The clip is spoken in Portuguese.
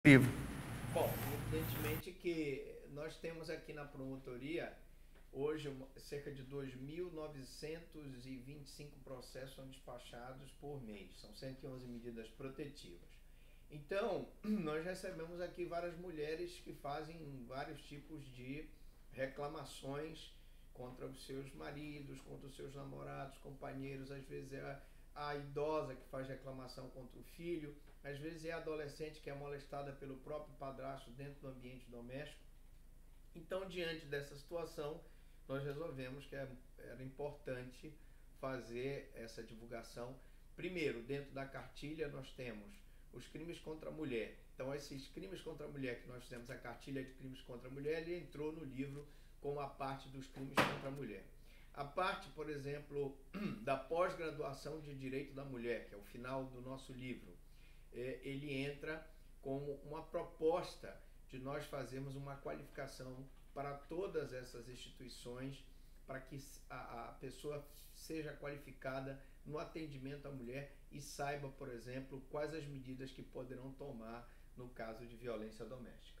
Livro. Bom, evidentemente que nós temos aqui na promotoria hoje cerca de 2.925 processos são despachados por mês, são 111 medidas protetivas. Então, nós recebemos aqui várias mulheres que fazem vários tipos de reclamações contra os seus maridos, contra os seus namorados, companheiros, às vezes é a idosa que faz reclamação contra o filho, às vezes é a adolescente que é molestada pelo próprio padrasto dentro do ambiente doméstico. Então, diante dessa situação, nós resolvemos que era importante fazer essa divulgação. Primeiro, dentro da cartilha, nós temos os crimes contra a mulher. Então, esses crimes contra a mulher que nós fizemos, a cartilha de crimes contra a mulher, ele entrou no livro como a parte dos crimes contra a mulher. A parte, por exemplo, da pós-graduação de Direito da Mulher, que é o final do nosso livro, ele entra como uma proposta de nós fazermos uma qualificação para todas essas instituições, para que a pessoa seja qualificada no atendimento à mulher e saiba, por exemplo, quais as medidas que poderão tomar no caso de violência doméstica.